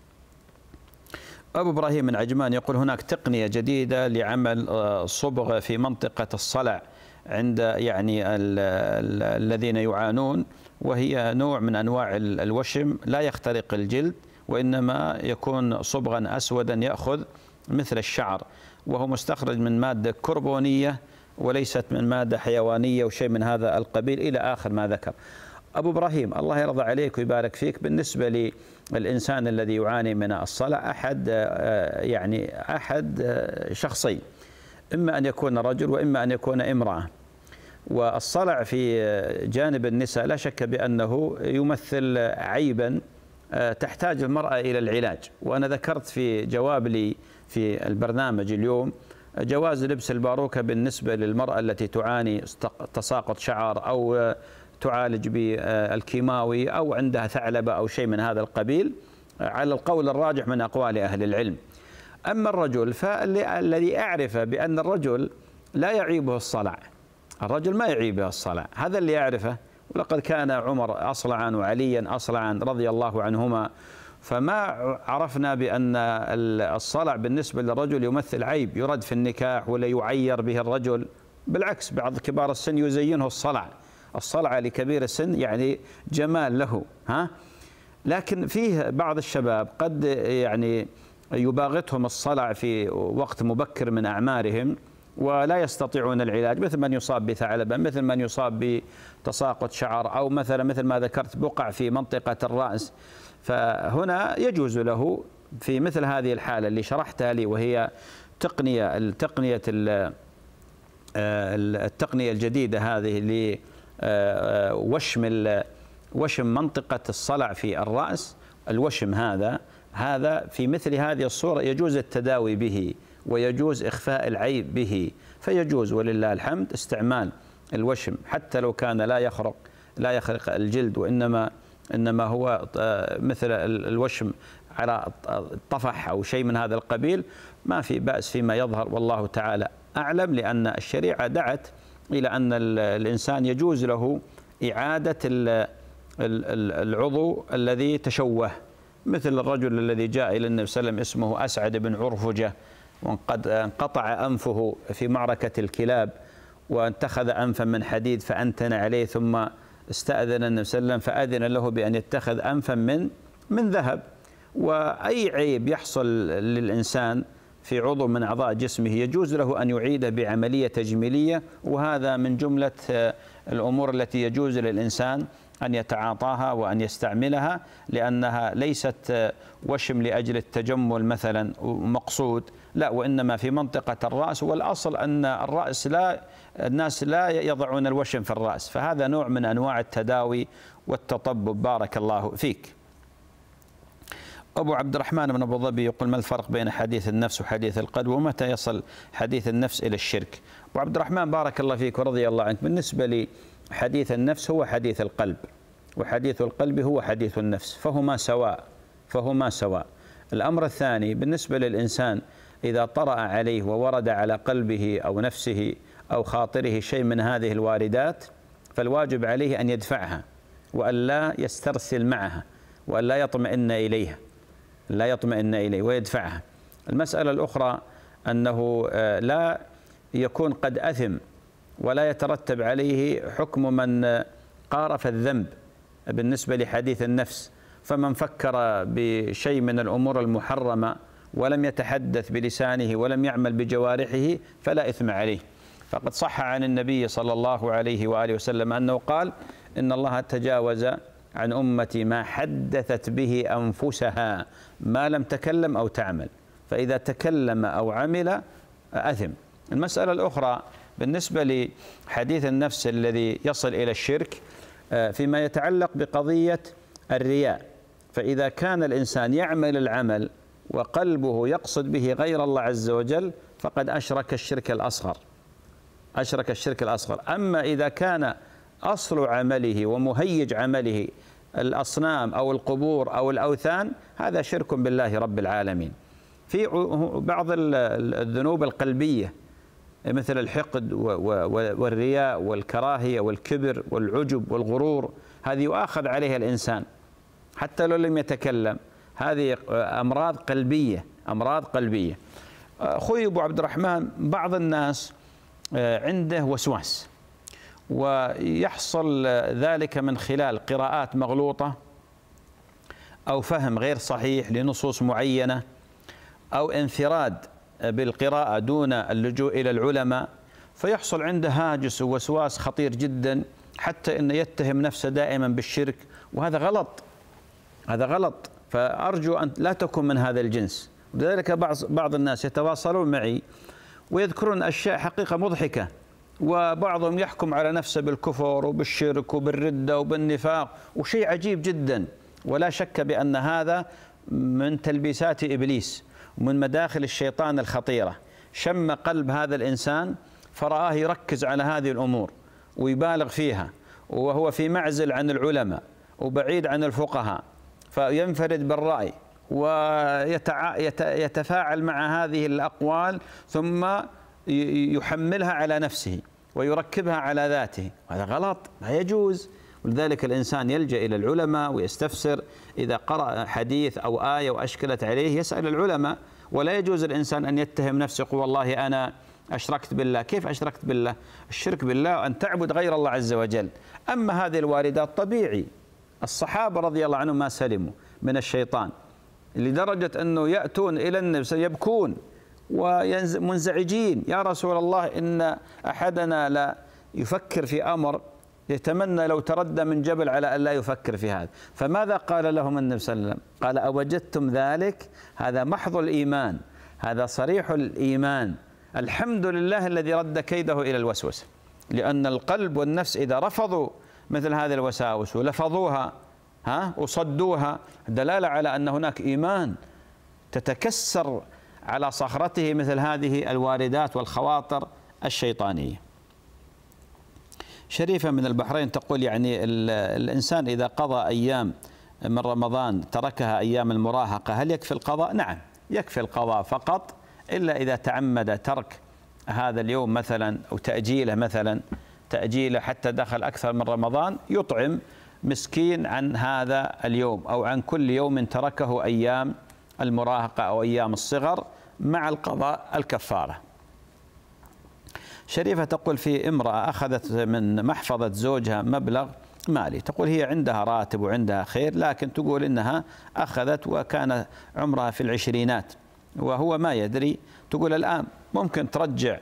أبو إبراهيم من عجمان يقول هناك تقنية جديدة لعمل صبغ في منطقة الصلع عند يعني الذين يعانون، وهي نوع من أنواع الوشم لا يخترق الجلد، وإنما يكون صبغا أسودا يأخذ مثل الشعر، وهو مستخرج من مادة كربونية وليست من مادة حيوانية وشيء من هذا القبيل، إلى آخر ما ذكر. أبو إبراهيم الله يرضى عليك ويبارك فيك، بالنسبة للإنسان الذي يعاني من الصلع أحد يعني أحد شخصين، إما أن يكون رجل وإما أن يكون امرأة. والصلع في جانب النساء لا شك بأنه يمثل عيبا تحتاج المرأة إلى العلاج. وأنا ذكرت في جواب لي في البرنامج اليوم جواز لبس الباروكة بالنسبة للمرأة التي تعاني تساقط شعر أو تعالج بالكيماوي أو عندها ثعلبة أو شيء من هذا القبيل، على القول الراجح من أقوال أهل العلم. أما الرجل فالذي أعرفه بأن الرجل لا يعيبه الصلع، الرجل ما يعيبه الصلع، هذا اللي أعرفه. ولقد كان عمر أصلعا وعليا أصلعا رضي الله عنهما، فما عرفنا بأن الصلع بالنسبة للرجل يمثل عيب يرد في النكاح ولا يعير به الرجل، بالعكس بعض كبار السن يزينه الصلع، الصلع لكبير السن يعني جمال له، ها. لكن فيه بعض الشباب قد يعني يباغتهم الصلع في وقت مبكر من أعمارهم ولا يستطيعون العلاج، مثل من يصاب بثعلبة، مثل من يصاب بتساقط شعر، أو مثلا مثل ما ذكرت بقع في منطقة الرأس. فهنا يجوز له في مثل هذه الحالة اللي شرحتها لي، وهي تقنية التقنية التقنية الجديدة هذه لوشم وشم منطقة الصلع في الرأس. الوشم هذا هذا في مثل هذه الصورة يجوز التداوي به ويجوز إخفاء العيب به، فيجوز ولله الحمد استعمال الوشم حتى لو كان لا يخرق لا يخرق الجلد، وإنما إنما هو مثل الوشم على طفح أو شيء من هذا القبيل، ما في بأس فيما يظهر، والله تعالى أعلم. لأن الشريعة دعت إلى أن الإنسان يجوز له إعادة العضو الذي تشوه، مثل الرجل الذي جاء إلى النبي صلى الله عليه وسلم اسمه أسعد بن عرفجة، وقد انقطع أنفه في معركة الكلاب، واتخذ أنفا من حديد فأنتن عليه، ثم استأذن النبي صلى الله عليه وسلم فأذن له بأن يتخذ أنفا من من ذهب. وأي عيب يحصل للإنسان في عضو من أعضاء جسمه يجوز له أن يعيده بعملية تجميلية، وهذا من جملة الأمور التي يجوز للإنسان أن يتعاطاها وأن يستعملها، لأنها ليست وشم لأجل التجمل مثلا مقصود، لا، وإنما في منطقة الرأس. والأصل أن الرأس لا الناس لا يضعون الوشم في الرأس، فهذا نوع من أنواع التداوي والتطبب. بارك الله فيك. أبو عبد الرحمن بن أبو ظبي يقول ما الفرق بين حديث النفس وحديث القلب، ومتى يصل حديث النفس إلى الشرك؟ أبو عبد الرحمن بارك الله فيك ورضي الله عنك، بالنسبة لحديث النفس هو حديث القلب، وحديث القلب هو حديث النفس، فهما سواء فهما سواء. الأمر الثاني بالنسبة للإنسان إذا طرأ عليه وورد على قلبه أو نفسه أو خاطره شيء من هذه الواردات، فالواجب عليه أن يدفعها وأن لا يسترسل معها وأن لا يطمئن إليها لا يطمئن إليه ويدفعها. المسألة الأخرى أنه لا يكون قد أثم ولا يترتب عليه حكم من قارف الذنب بالنسبة لحديث النفس، فمن فكر بشيء من الأمور المحرمة ولم يتحدث بلسانه ولم يعمل بجوارحه فلا إثم عليه. فقد صح عن النبي صلى الله عليه وآله وسلم أنه قال: إن الله تجاوز عن أمتي ما حدثت به أنفسها ما لم تكلم أو تعمل، فإذا تكلم أو عمل أثم. المسألة الأخرى بالنسبة لحديث النفس الذي يصل إلى الشرك فيما يتعلق بقضية الرياء، فإذا كان الإنسان يعمل العمل وقلبه يقصد به غير الله عز وجل فقد أشرك الشرك الأصغر أشرك الشرك الأصغر. أما إذا كان أصل عمله ومهيج عمله الأصنام أو القبور أو الأوثان، هذا شرك بالله رب العالمين. في بعض الذنوب القلبية مثل الحقد والرياء والكراهية والكبر والعجب والغرور، هذه يؤاخذ عليها الإنسان حتى لو لم يتكلم، هذه أمراض قلبية أمراض قلبية. أخوي أبو عبد الرحمن، بعض الناس عنده وسواس ويحصل ذلك من خلال قراءات مغلوطة أو فهم غير صحيح لنصوص معينة أو انفراد بالقراءة دون اللجوء إلى العلماء، فيحصل عنده هاجس ووسواس خطير جدا حتى أنه يتهم نفسه دائما بالشرك، وهذا غلط هذا غلط. فأرجو أن لا تكون من هذا الجنس. ولذلك بعض بعض الناس يتواصلون معي ويذكرون أشياء حقيقة مضحكة، وبعضهم يحكم على نفسه بالكفر وبالشرك وبالردة وبالنفاق، وشيء عجيب جدا. ولا شك بأن هذا من تلبيسات إبليس ومن مداخل الشيطان الخطيرة. شم قلب هذا الإنسان فرآه يركز على هذه الأمور ويبالغ فيها، وهو في معزل عن العلماء وبعيد عن الفقهاء، فينفرد بالرأي ويتفاعل مع هذه الأقوال ثم يحملها على نفسه ويركبها على ذاته. هذا غلط، لا يجوز. ولذلك الإنسان يلجأ إلى العلماء ويستفسر، إذا قرأ حديث أو آية وأشكلت عليه يسأل العلماء. ولا يجوز الإنسان أن يتهم نفسه يقول والله أنا أشركت بالله. كيف أشركت بالله؟ الشرك بالله أن تعبد غير الله عز وجل. أما هذه الواردات طبيعي، الصحابة رضي الله عنهم ما سلموا من الشيطان لدرجة أنه يأتون إلى النبي يبكون ومنزعجين: يا رسول الله إن أحدنا لا يفكر في أمر يتمنى لو تردى من جبل على أن لا يفكر في هذا. فماذا قال لهم النبي صلى الله عليه وسلم؟ قال: أوجدتم ذلك؟ هذا محض الإيمان، هذا صريح الإيمان. الحمد لله الذي رد كيده إلى الوسوسة، لأن القلب والنفس إذا رفضوا مثل هذه الوساوس ولفظوها ها وصدوها، دلالة على أن هناك إيمان تتكسر على صخرته مثل هذه الواردات والخواطر الشيطانية. شريفة من البحرين تقول: يعني الإنسان إذا قضى أيام من رمضان تركها أيام المراهقة هل يكفي القضاء؟ نعم، يكفي القضاء فقط، إلا إذا تعمد ترك هذا اليوم مثلا أو تأجيله مثلا تأجيله حتى دخل أكثر من رمضان، يطعم مسكين عن هذا اليوم أو عن كل يوم تركه أيام المراهقة أو أيام الصغر مع القضاء الكفارة. شريفة تقول: في امرأة أخذت من محفظة زوجها مبلغ مالي، تقول هي عندها راتب وعندها خير، لكن تقول إنها أخذت وكان عمرها في العشرينات وهو ما يدري. تقول الآن ممكن ترجع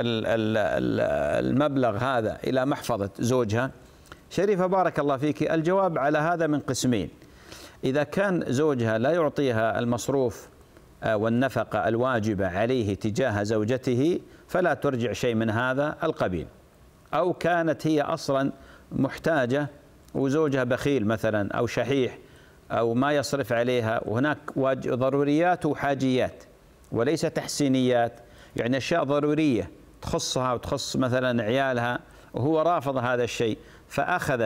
المبلغ هذا إلى محفظة زوجها؟ شريفة بارك الله فيك، الجواب على هذا من قسمين. إذا كان زوجها لا يعطيها المصروف والنفقة الواجبة عليه تجاه زوجته فلا ترجع شيء من هذا القبيل، أو كانت هي أصلا محتاجة وزوجها بخيل مثلا أو شحيح أو ما يصرف عليها، وهناك ضروريات وحاجيات وليس تحسينيات، يعني أشياء ضرورية تخصها وتخص مثلا عيالها وهو رافض هذا الشيء، فأخذت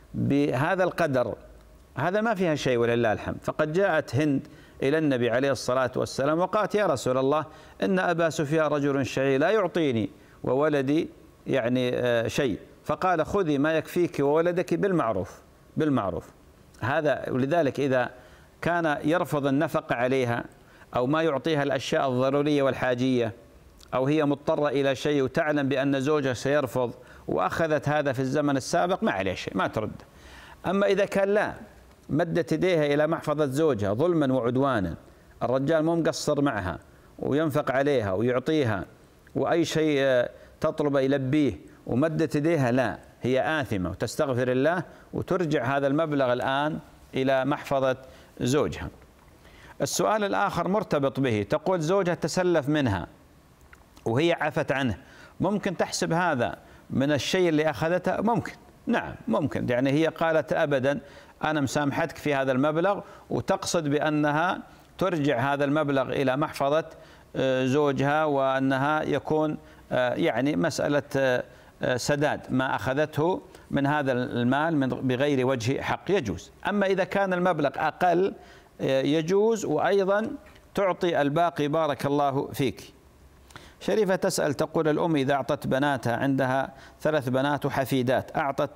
بهذا القدر هذا ما فيها شيء ولله الحمد. فقد جاءت هند إلى النبي عليه الصلاة والسلام وقالت يا رسول الله إن أبا سفيان رجل شيء لا يعطيني وولدي يعني شيء، فقال خذي ما يكفيك وولدك بالمعروف بالمعروف. هذا ولذلك إذا كان يرفض النفقة عليها أو ما يعطيها الأشياء الضرورية والحاجية، أو هي مضطرة إلى شيء وتعلم بأن زوجها سيرفض وأخذت هذا في الزمن السابق ما عليه شيء، ما ترد. أما إذا كان لا، مدت يديها إلى محفظة زوجها ظلما وعدوانا، الرجال مو مقصر معها وينفق عليها ويعطيها وأي شيء تطلب يلبيه ومدت يديها، لا، هي آثمة وتستغفر الله وترجع هذا المبلغ الآن إلى محفظة زوجها. السؤال الآخر مرتبط به، تقول زوجها تسلف منها وهي عفت عنه، ممكن تحسب هذا من الشيء اللي أخذته؟ ممكن، نعم ممكن. يعني هي قالت أبدا أنا مسامحتك في هذا المبلغ، وتقصد بأنها ترجع هذا المبلغ إلى محفظة زوجها، وأنها يكون يعني مسألة سداد ما أخذته من هذا المال من بغير وجه حق، يجوز. أما إذا كان المبلغ أقل يجوز، وأيضا تعطي الباقي بارك الله فيك. شريفة تسأل تقول الأم إذا أعطت بناتها، عندها ثلاث بنات وحفيدات، أعطت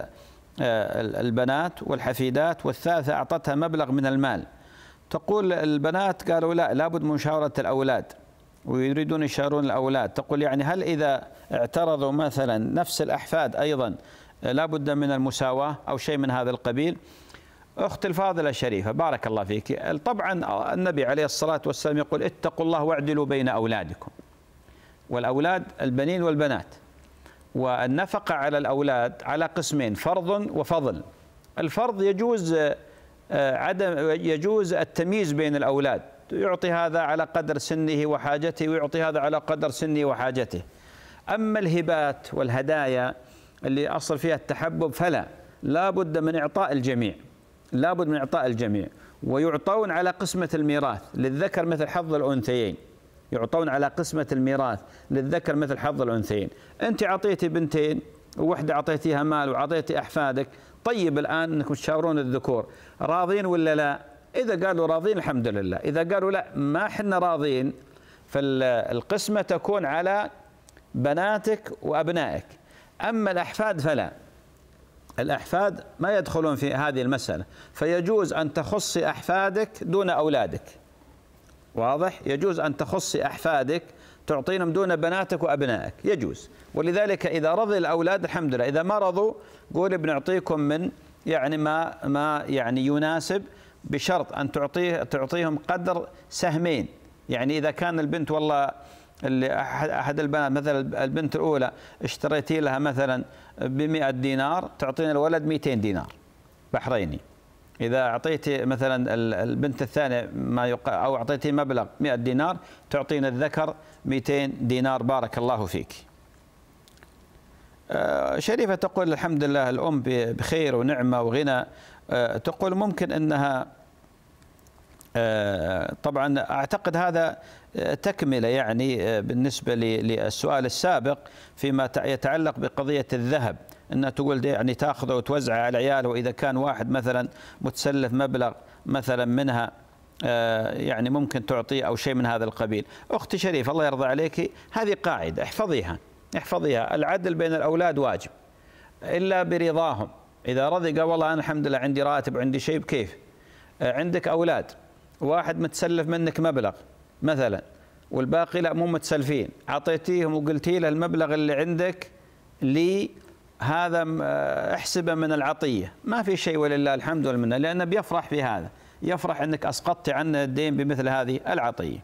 البنات والحفيدات والثالثة أعطتها مبلغ من المال، تقول البنات قالوا لا، لابد من مشاورة الأولاد ويريدون يشارون الأولاد، تقول يعني هل إذا اعترضوا مثلا نفس الأحفاد أيضا لابد من المساواة أو شيء من هذا القبيل؟ أخت الفاضلة الشريفة بارك الله فيك، طبعا النبي عليه الصلاة والسلام يقول اتقوا الله واعدلوا بين أولادكم، والأولاد البنين والبنات، والنفقة على الأولاد على قسمين، فرض وفضل. الفرض يجوز عدم يجوز التمييز بين الأولاد، يعطي هذا على قدر سنه وحاجته ويعطي هذا على قدر سنه وحاجته. أما الهبات والهدايا اللي أصل فيها التحبب فلا، لا بد من إعطاء الجميع، لا بد من إعطاء الجميع، ويعطون على قسمة الميراث، للذكر مثل حظ الأنثيين، يعطون على قسمة الميراث للذكر مثل حظ الأنثيين. أنت عطيتي بنتين ووحدة عطيتيها مال وعطيتي أحفادك، طيب الآن أنكم تشاورون الذكور راضين ولا لا؟ إذا قالوا راضين الحمد لله، إذا قالوا لا ما حنا راضين فالقسمة تكون على بناتك وأبنائك. أما الأحفاد فلا، الأحفاد ما يدخلون في هذه المسألة، فيجوز أن تخصي أحفادك دون أولادك، واضح؟ يجوز أن تخصي أحفادك تعطينهم دون بناتك وأبنائك، يجوز. ولذلك إذا رضي الأولاد الحمد لله، إذا ما رضوا قول بنعطيكم من يعني ما ما يعني يناسب، بشرط أن تعطيه تعطيهم قدر سهمين. يعني إذا كان البنت والله اللي أحد, أحد البنات مثلا البنت الأولى اشتريتي لها مثلا بمئة دينار، تعطينا الولد مئتين دينار بحريني. إذا أعطيتي مثلا البنت الثانية ما يق... أو أعطيتي مبلغ مئة دينار، تعطينا الذكر مئتين دينار بارك الله فيك. آه شريفة تقول الحمد لله الأم بخير ونعمة وغنى. آه تقول ممكن أنها آه طبعا أعتقد هذا تكملة يعني بالنسبة للسؤال السابق فيما يتعلق بقضية الذهب، أنها تقول يعني تأخذه وتوزعه على عياله، وإذا كان واحد مثلا متسلف مبلغ مثلا منها يعني ممكن تعطيه أو شيء من هذا القبيل. أختي شريف الله يرضى عليك، هذه قاعدة احفظيها احفظيها، العدل بين الأولاد واجب إلا برضاهم. إذا رضي قال والله أنا الحمد لله عندي راتب وعندي شيء، بكيف عندك أولاد واحد متسلف منك مبلغ مثلا والباقي لا مو متسلفين، أعطيتيهم وقلتي له المبلغ اللي عندك لي هذا احسبه من العطية، ما في شيء ولله الحمد والمنة، لأنه بيفرح في هذا، يفرح أنك أسقطت عنه الدين بمثل هذه العطية.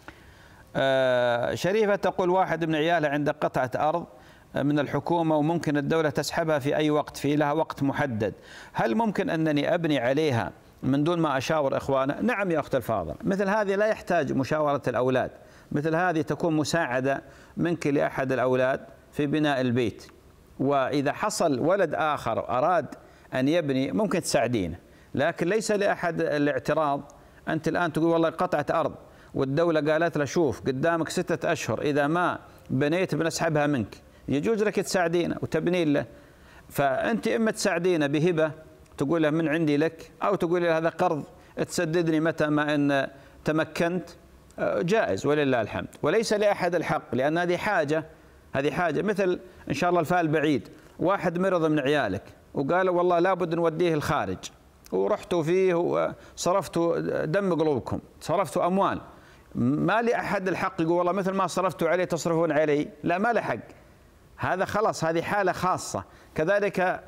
آه شريفة تقول واحد من عيالها عنده قطعة أرض من الحكومة وممكن الدولة تسحبها في أي وقت، في لها وقت محدد، هل ممكن أنني أبني عليها من دون ما أشاور إخوانه؟ نعم يا أخت الفاضل، مثل هذه لا يحتاج مشاورة الأولاد، مثل هذه تكون مساعدة منك لأحد الأولاد في بناء البيت، وإذا حصل ولد آخر أراد أن يبني ممكن تساعدينه، لكن ليس لأحد الاعتراض. أنت الآن تقول والله قطعة أرض والدولة قالت له شوف قدامك ستة أشهر إذا ما بنيت بنسحبها منك، يجوز لك تساعدينه وتبني له. فأنت إما تساعدينا بهبة تقول له من عندي لك، أو تقول له هذا قرض تسددني متى ما إن تمكنت، جائز ولله الحمد. وليس لأحد الحق، لأن هذه حاجة، هذه حاجة مثل إن شاء الله الفال بعيد، واحد مرض من عيالك وقالوا والله لابد نوديه الخارج، ورحتوا فيه وصرفتوا دم قلوبكم، صرفتوا أموال، ما لأحد الحق يقول والله مثل ما صرفتوا عليه تصرفون علي، لا ما له حق. هذا خلاص، هذه حالة خاصة. كذلك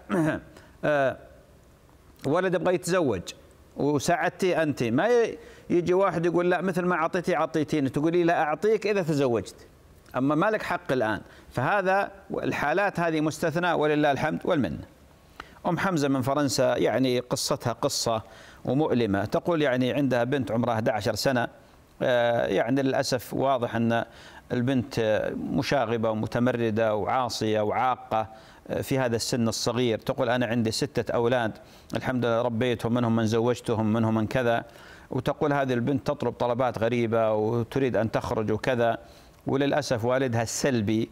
ولد يبغى يتزوج وساعدتي أنت، ما يجي واحد يقول لا مثل ما أعطيتي أعطيتيني، تقولي لا أعطيك إذا تزوجت، أما ما لك حق الآن. فهذا الحالات هذه مستثنى ولله الحمد والمنة. أم حمزة من فرنسا يعني قصتها قصة ومؤلمة، تقول يعني عندها بنت عمرها أحد عشر سنة، يعني للأسف واضح أن البنت مشاغبة ومتمردة وعاصية وعاقة في هذا السن الصغير. تقول أنا عندي ستة أولاد الحمد لله ربيتهم، منهم من زوجتهم منهم من كذا. وتقول هذه البنت تطلب طلبات غريبة وتريد أن تخرج وكذا، وللأسف والدها السلبي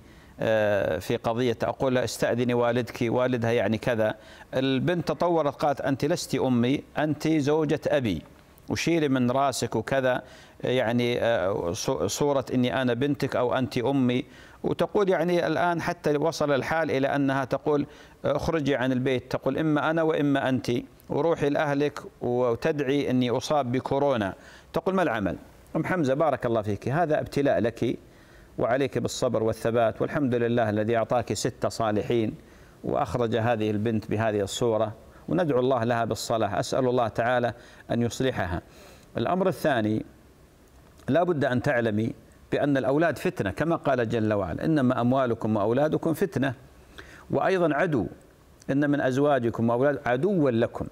في قضية. أقول لها استأذني والدك، والدها يعني كذا. البنت تطورت قالت أنت لست أمي، أنت زوجة أبي، وشيلي من راسك وكذا، يعني صورة إني أنا بنتك أو أنت أمي. وتقول يعني الآن حتى وصل الحال إلى أنها تقول اخرجي عن البيت، تقول إما أنا وإما أنت، وروحي لأهلك وتدعي أني أصاب بكورونا. تقول ما العمل؟ أم حمزة بارك الله فيك، هذا ابتلاء لك وعليك بالصبر والثبات، والحمد لله الذي أعطاك ستة صالحين وأخرج هذه البنت بهذه الصورة، وندعو الله لها بالصلاح. أسأل الله تعالى أن يصلحها. الأمر الثاني، لا بد أن تعلمي بأن الأولاد فتنة، كما قال جل وعلا إنما أموالكم وأولادكم فتنة، وأيضا عدو، إن من أزواجكم وأولاد عدوا لكم.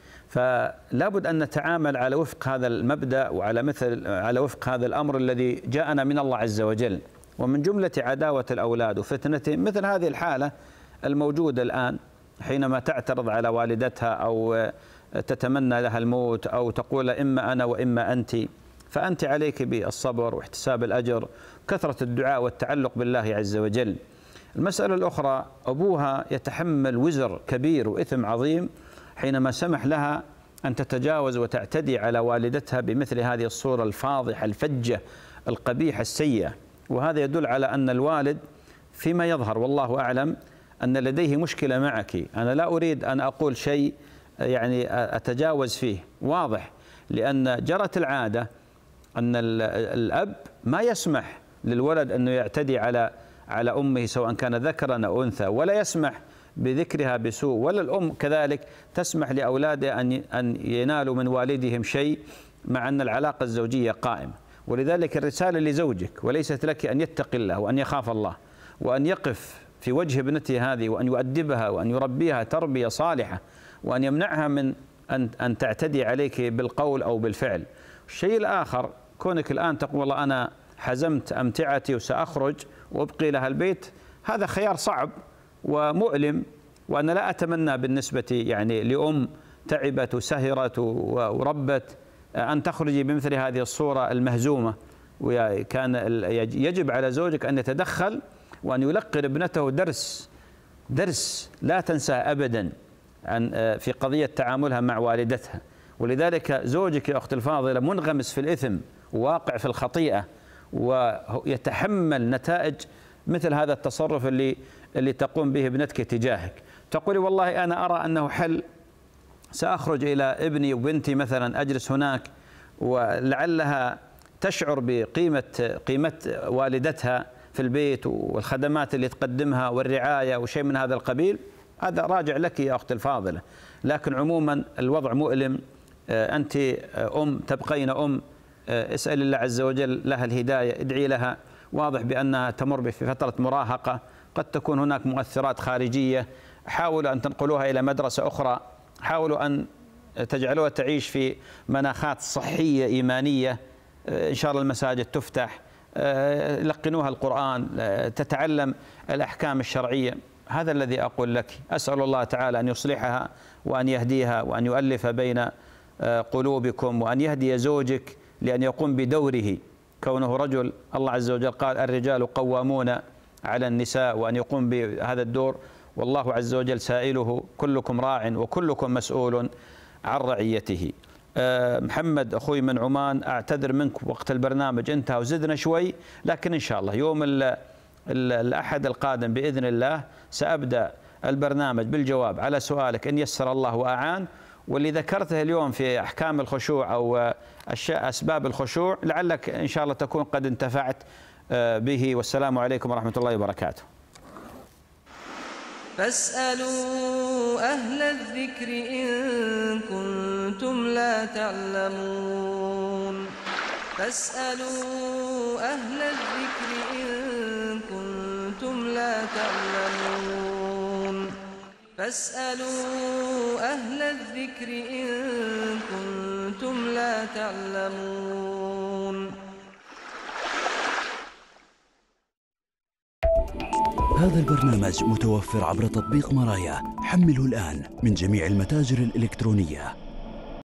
فلا بد أن نتعامل على وفق هذا المبدأ وعلى مثل على وفق هذا الأمر الذي جاءنا من الله عز وجل. ومن جملة عداوة الأولاد وفتنتهم مثل هذه الحالة الموجودة الآن، حينما تعترض على والدتها أو تتمنى لها الموت أو تقول إما أنا وإما أنت، فأنت عليك بالصبر واحتساب الأجر، كثرة الدعاء والتعلق بالله عز وجل. المسألة الأخرى، أبوها يتحمل وزر كبير وإثم عظيم حينما سمح لها أن تتجاوز وتعتدي على والدتها بمثل هذه الصورة الفاضحة الفجة القبيحة السيئة. وهذا يدل على أن الوالد فيما يظهر والله أعلم أن لديه مشكلة معك. أنا لا أريد أن أقول شيء يعني أتجاوز فيه، واضح، لأن جرت العادة أن الأب ما يسمح للولد أنه يعتدي على على أمه سواء كان ذكرا أو أنثى، ولا يسمح بذكرها بسوء، ولا الأم كذلك تسمح لأولادها أن أن ينالوا من والدهم شيء مع أن العلاقة الزوجية قائمة. ولذلك الرسالة لزوجك، وليست لك أن يتقي الله وأن يخاف الله وأن يقف في وجه ابنته هذه وأن يؤدبها وأن يربيها تربية صالحة وأن يمنعها من أن أن تعتدي عليك بالقول أو بالفعل. الشيء الآخر، كونك الآن تقول والله أنا حزمت أمتعتي وسأخرج وأبقي لها البيت، هذا خيار صعب ومؤلم، وأنا لا أتمنى بالنسبة يعني لأم تعبت وسهرت وربت أن تخرجي بمثل هذه الصورة المهزومة. وكان يجب على زوجك أن يتدخل وأن يلقن ابنته درس درس لا تنساه أبدا عن في قضية تعاملها مع والدتها. ولذلك زوجك يا أختي الفاضلة منغمس في الإثم وواقع في الخطيئة، ويتحمل نتائج مثل هذا التصرف اللي اللي تقوم به ابنتك تجاهك. تقولي والله أنا أرى أنه حل، سأخرج إلى ابني وبنتي مثلا أجلس هناك، ولعلها تشعر بقيمة قيمة والدتها في البيت والخدمات اللي تقدمها والرعاية وشيء من هذا القبيل. هذا راجع لك يا أختي الفاضلة، لكن عموما الوضع مؤلم. أنت أم تبقين أم، اسأل الله عز وجل لها الهداية، ادعي لها. واضح بأنها تمر بفترة مراهقة، قد تكون هناك مؤثرات خارجية، حاولوا أن تنقلوها إلى مدرسة أخرى، حاولوا أن تجعلوها تعيش في مناخات صحية إيمانية، إن شاء الله المساجد تفتح، لقنوها القرآن، تتعلم الأحكام الشرعية. هذا الذي أقول لك. أسأل الله تعالى أن يصلحها وأن يهديها وأن يؤلف بين قلوبكم، وأن يهدي زوجك لأن يقوم بدوره كونه رجل. الله عز وجل قال الرجال قوامون على النساء، وأن يقوم بهذا الدور. والله عز وجل سائله: كلكم راع وكلكم مسؤول عن رعيته. محمد أخوي من عمان، أعتذر منك، وقت البرنامج انتهى وزدنا شوي، لكن إن شاء الله يوم ال ال الأحد القادم بإذن الله سأبدأ البرنامج بالجواب على سؤالك إن يسر الله وأعان. واللي ذكرته اليوم في أحكام الخشوع أو أشياء أسباب الخشوع لعلك إن شاء الله تكون قد انتفعت به. والسلام عليكم ورحمة الله وبركاته. فاسألوا أهل الذكر إن كنتم لا تعلمون. فاسألوا أهل الذكر إن كنتم لا تعلمون. فاسألوا أهل الذكر إن كنتم لا تعلمون. هذا البرنامج متوفر عبر تطبيق مرايا. حمله الآن من جميع المتاجر الإلكترونية.